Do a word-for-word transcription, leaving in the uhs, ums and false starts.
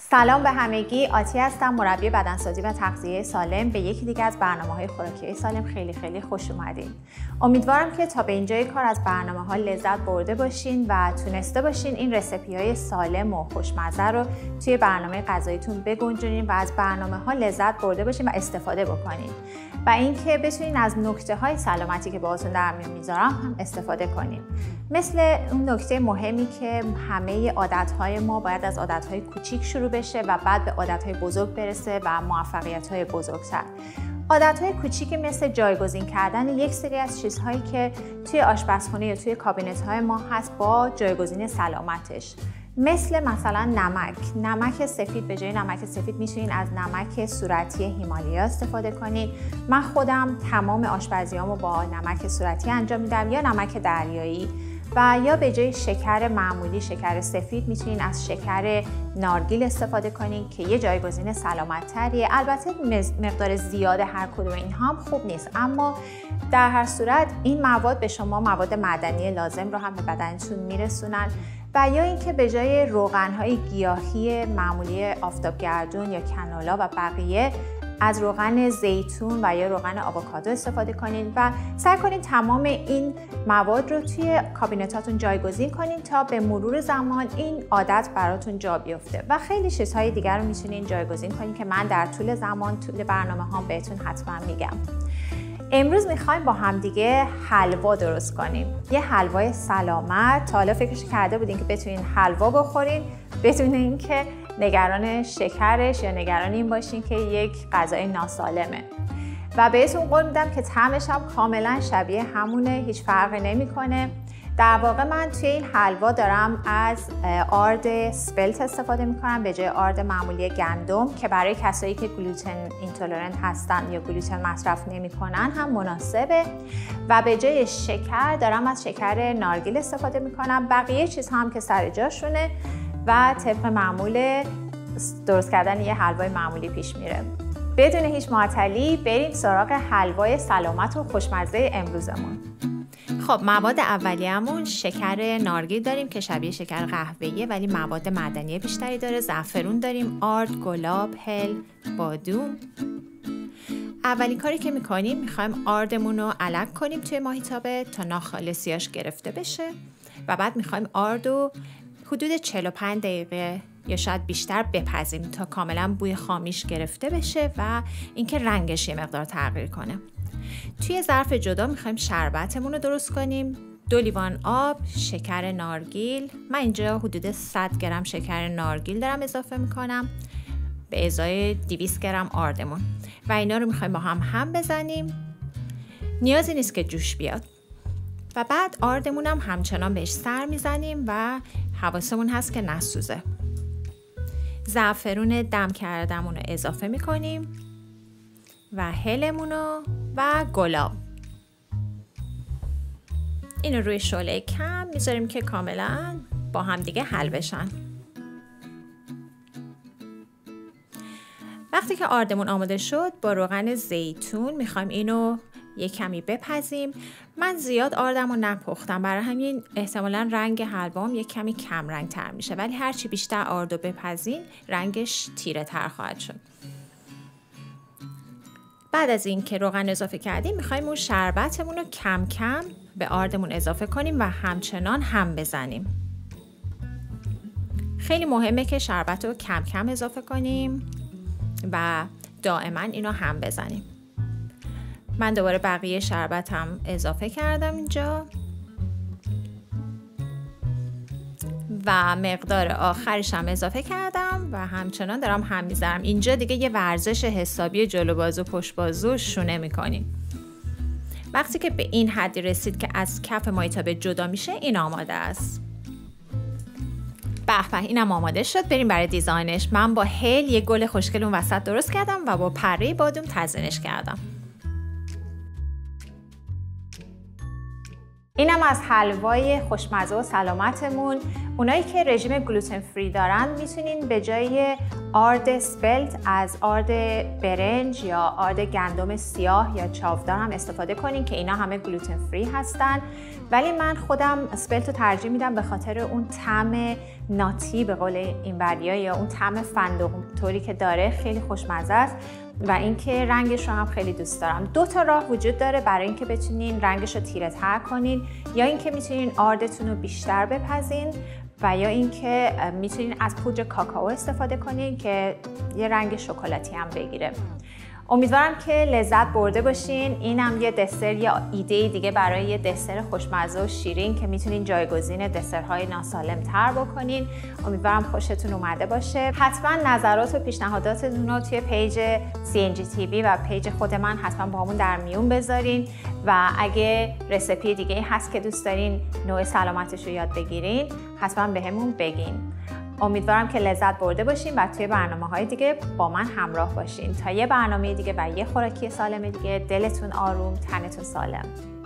سلام به همگی، آتی هستم، مربی بدنسازی و تغذیه سالم. به یکی دیگه از برنامه‌های خوراکی سالم خیلی خیلی خوش اومدین. امیدوارم که تا به اینجای کار از برنامه‌ها لذت برده باشین و تونسته باشین این رسیپی‌های سالم و خوشمزه رو توی برنامه غذاییتون بگنجونین و از برنامه‌ها لذت برده باشین و استفاده بکنین. و اینکه بتونین از نکته‌های سلامتی که باهاتون در میون میذارم هم استفاده کنین. مثل اون نکته مهمی که همه عادت‌های ما باید از عادت‌های کوچیک شروع بشه و بعد به عادت‌های بزرگ برسه و موفقیت‌های بزرگتر. عادت‌های کوچیکی مثل جایگزین کردن یک سری از چیزهایی که توی آشپزخونه یا توی کابینت‌های ما هست با جایگزین سلامتش. مثل مثلا نمک، نمک سفید. به جای نمک سفید میتونین از نمک صورتی هیمالیا استفاده کنین. من خودم تمام آشپزیامو با نمک صورتی انجام میدم یا نمک دریایی، و یا به جای شکر معمولی، شکر سفید، میتونین از شکر نارگیل استفاده کنین که یه جایگزین سلامت تریه. البته مقدار زیاد هر کدوم اینها هم خوب نیست، اما در هر صورت این مواد به شما مواد معدنی لازم رو هم به بدنتون میرسونن. و یا اینکه به جای روغن‌های گیاهی معمولی آفتابگردون یا کنولا و بقیه از روغن زیتون و یا روغن آووکادو استفاده کنین و سعی کنین تمام این مواد رو توی کابینتاتون جایگزین کنین تا به مرور زمان این عادت براتون جا بیفته. و خیلی چیزهای دیگر رو میتونین جایگزین کنین که من در طول زمان طول برنامه ها بهتون حتما میگم. امروز میخوایم با همدیگه حلوا درست کنیم. یه حلوای سلامت. تا حالا فکرش کرده بودین که بتونین حلوا بخورین بدون اینکه نگران شکرش یا نگران این باشین که یک غذای ناسالمه. و بهتون قول میدم که طعمش هم کاملا شبیه همونه، هیچ فرقی نمیکنه. در واقع من توی این حلوا دارم از آرد سپلت استفاده میکنم به جای آرد معمولی گندم که برای کسایی که گلوتن اینتولرنت هستن یا گلوتن مصرف نمیکنن هم مناسبه. و به جای شکر دارم از شکر نارگیل استفاده میکنم. بقیه چیزها هم که سر جاشونه و طبق معمول درست کردن یه حلوای معمولی پیش میره. بدون هیچ معطلی بریم سراغ حلوای سلامت و خوشمزه امروزمون. خب مواد اولیه‌مون شکر نارگیل داریم که شبیه شکر قهوه‌ایه ولی مواد معدنی بیشتری داره. زعفرون داریم، آرد، گلاب، هل، بادوم. اولین کاری که میکنیم میخوایم آردمون رو الگ کنیم توی ماهیتابه تا ناخالصیاش گرفته بشه و بعد میخوایم آردو حدود چهل و پنج دقیقه یا شاید بیشتر بپزیم تا کاملا بوی خامیش گرفته بشه و اینکه رنگش یه مقدار تغییر کنه. توی ظرف جدا میخوایم شربتمون رو درست کنیم. دو لیوان آب، شکر نارگیل. من اینجا حدود صد گرم شکر نارگیل دارم اضافه میکنم به ازای دویست گرم آردمون و اینا رو میخوایم با هم هم بزنیم. نیازی نیست که جوش بیاد. و بعد آردمون هم همچنان بهش سر میزنیم و حواسمون هست که نسوزه. زعفرون دم کردمون رو اضافه میکنیم و هلمون رو و گلاب. اینو روی شعله کم میذاریم که کاملا با هم دیگه حل بشن. وقتی که آردمون آماده شد با روغن زیتون میخوایم اینو یک کمی بپزیم. من زیاد آردم رو نپختم، برای همین احتمالا رنگ حلوام یک کمی کم رنگ تر میشه، ولی هرچی بیشتر آرد رو بپزین رنگش تیره تر خواهد شد. بعد از این که روغن اضافه کردیم میخوایم اون شربتمون رو کم کم به آردمون اضافه کنیم و همچنان هم بزنیم. خیلی مهمه که شربت رو کم کم اضافه کنیم و دائما اینو هم بزنیم. من دوباره بقیه شربت هم اضافه کردم اینجا و مقدار آخرش هم اضافه کردم و همچنان دارم هم میزنم. اینجا دیگه یه ورزش حسابی جلو بازو پشت بازو شونه میکنیم. وقتی که به این حدی رسید که از کف ماهیتابه جدا میشه این آماده است. به به، اینم آماده شد. بریم برای دیزاینش. من با هل یه گل خوشگل اون وسط درست کردم و با پره بادوم تزیینش کردم. اینم از حلوای خوشمزه و سلامتمون. اونایی که رژیم گلوتن فری دارن میتونین به جای آرد اسپلت از آرد برنج یا آرد گندم سیاه یا چاودار هم استفاده کنین که اینا همه گلوتن فری هستن. ولی من خودم اسپلت رو ترجیح میدم به خاطر اون طعم ناتی به قول این وریا یا اون طعم فندق طوری که داره، خیلی خوشمزه است و اینکه رنگش رو هم خیلی دوست دارم. دو تا راه وجود داره برای اینکه بتونین رنگش رو تیره تر کنین، یا اینکه میتونین آردتون رو بیشتر بپزین و یا اینکه میتونین از پودر کاکائو استفاده کنین که یه رنگ شکلاتی هم بگیره. امیدوارم که لذت برده باشین. اینم یه دسر یا ایده دیگه برای یه دسر خوشمزه و شیرین که میتونین جایگزین دسرهای ناسالم تر بکنین. امیدوارم خوشتون اومده باشه. حتما نظرات و پیشنهاداتتون رو توی پیج سی ان جی تی وی و پیج خود من حتما با همون در میون بذارین و اگه رسیپی دیگه هست که دوست دارین نوع سلامتش رو یاد بگیرین حتما بهمون بگین. امیدوارم که لذت برده باشین و توی برنامه‌های دیگه با من همراه باشین تا یه برنامه دیگه و یه خوراکی سالم دیگه. دلتون آروم، تنتون سالم.